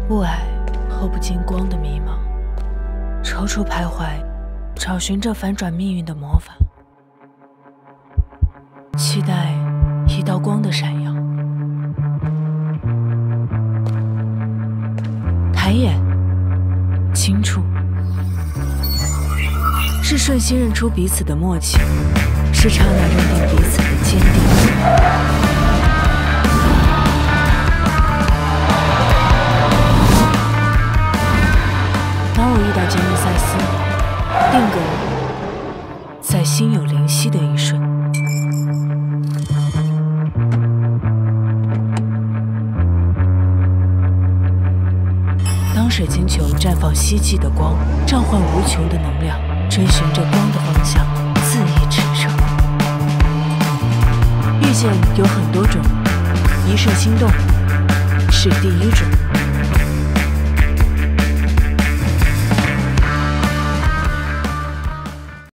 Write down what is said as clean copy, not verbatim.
雾霭透不进光的迷茫，踌躇徘徊，找寻着反转命运的魔法，期待一道光的闪耀。抬眼，清楚，是瞬息认出彼此的默契，是刹那认定彼此的坚定。当我遇到杰尼赛斯，定格在心有灵犀的一瞬。当水晶球绽放希冀的光，召唤无穷的能量，追寻着光的方向，恣意驰骋。遇见有很多种，一瞬心动是第一种。